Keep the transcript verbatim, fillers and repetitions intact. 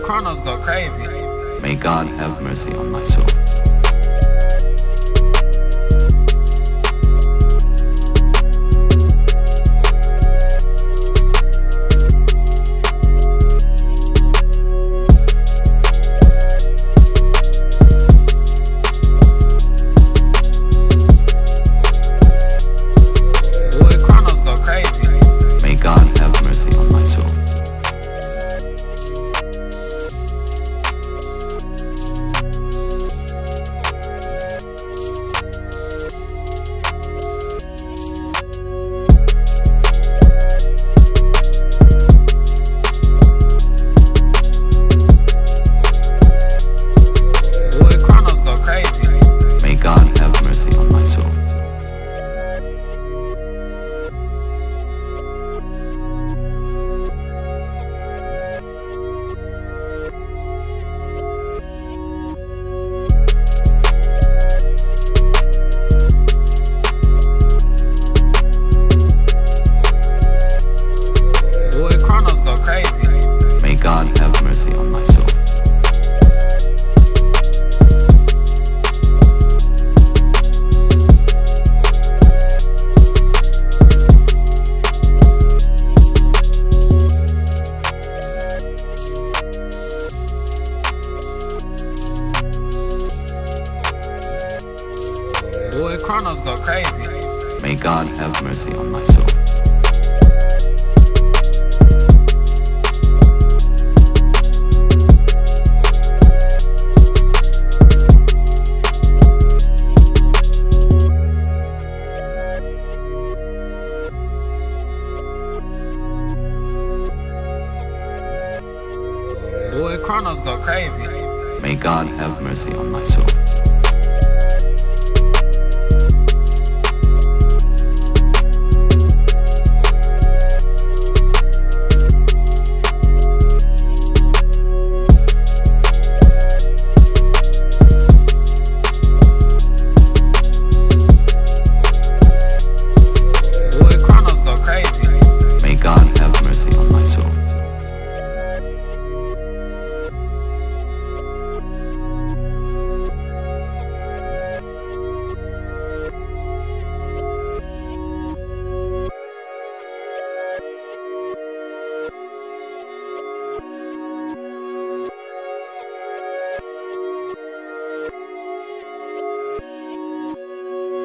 Chronos go crazy. May God have mercy on my soul. God have mercy on my soul. Boy, Chronos go crazy. May God have mercy on my soul. Boy, Chronos go crazy. May God have mercy on my soul.